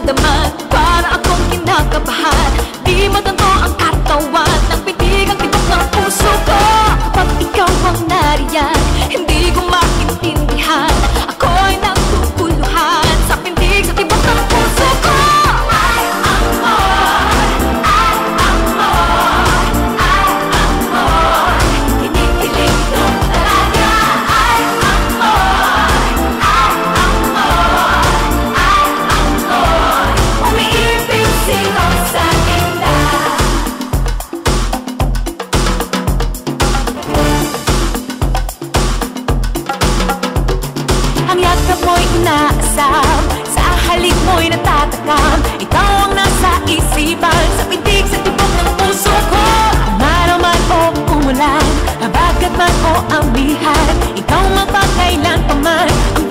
nararamdaman, para akong kinakabahan. Di matanto ang katawan ng pitig ang tibok ng puso ko. Kapag ikaw ang nariyan, hindi ko maintindihan. Ako'y naguguluhan sa pintig sa tibok ng puso ko. Ay, amor, ay, amor, ay, amor, kinikilig ng talaga. Ay, amor, ay, amor, ay, amor, umiibig sino sa ganda. Ang yakap mo'y inaasam, sa halik mo'y natatakam. Ikaw ang nasa isipan, sa pintig sa tibok ng puso ko. Umaraw man o umulan, habagat man o amihan, ikaw mapakailan pa man ang